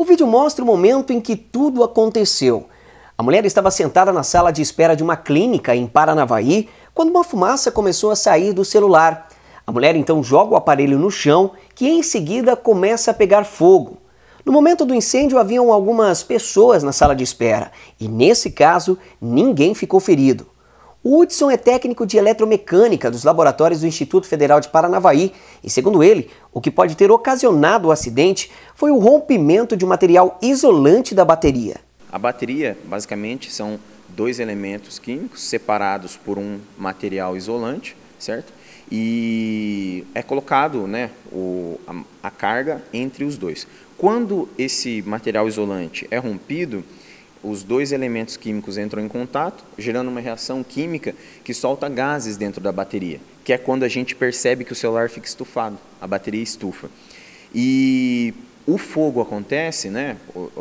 O vídeo mostra o momento em que tudo aconteceu. A mulher estava sentada na sala de espera de uma clínica em Paranavaí quando uma fumaça começou a sair do celular. A mulher então joga o aparelho no chão, que em seguida começa a pegar fogo. No momento do incêndio haviam algumas pessoas na sala de espera e, nesse caso, ninguém ficou ferido. O Hudson é técnico de eletromecânica dos laboratórios do Instituto Federal de Paranavaí e, segundo ele, o que pode ter ocasionado o acidente foi o rompimento de um material isolante da bateria. A bateria, basicamente, são dois elementos químicos separados por um material isolante, certo? E é colocado, né, a carga entre os dois. Quando esse material isolante é rompido, os dois elementos químicos entram em contato, gerando uma reação química que solta gases dentro da bateria, que é quando a gente percebe que o celular fica estufado, a bateria estufa. E o fogo acontece, né,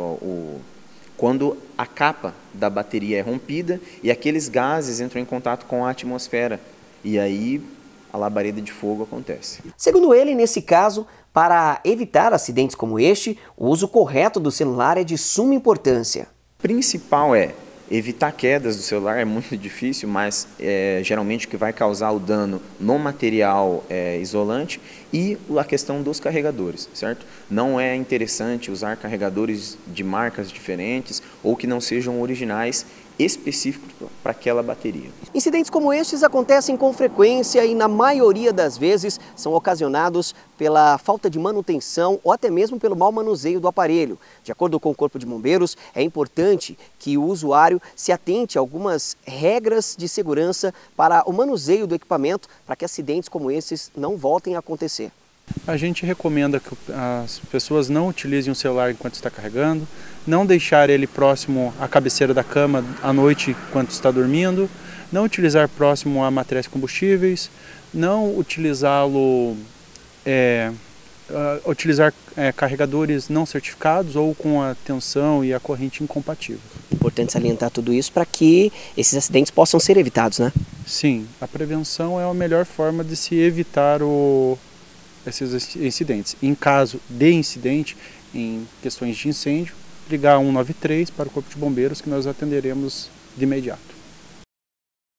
quando a capa da bateria é rompida e aqueles gases entram em contato com a atmosfera, e aí a labareda de fogo acontece. Segundo ele, nesse caso, para evitar acidentes como este, o uso correto do celular é de suma importância. O principal é evitar quedas do celular, é muito difícil, mas geralmente o que vai causar o dano no material isolante, e a questão dos carregadores, certo? Não é interessante usar carregadores de marcas diferentes ou que não sejam originais específicos para aquela bateria. Incidentes como estes acontecem com frequência e, na maioria das vezes, são ocasionados pela falta de manutenção ou até mesmo pelo mau manuseio do aparelho. De acordo com o Corpo de Bombeiros, é importante que o usuário se atente a algumas regras de segurança para o manuseio do equipamento, para que acidentes como esses não voltem a acontecer. A gente recomenda que as pessoas não utilizem o celular enquanto está carregando, não deixar ele próximo à cabeceira da cama à noite enquanto está dormindo, não utilizar próximo a materiais combustíveis, não utilizá-lo, utilizar carregadores não certificados ou com a tensão e a corrente incompatível. Importante salientar tudo isso para que esses acidentes possam ser evitados, né? Sim, a prevenção é a melhor forma de se evitar esses incidentes. Em caso de incidente, em questões de incêndio, ligar 193 para o Corpo de Bombeiros, que nós atenderemos de imediato.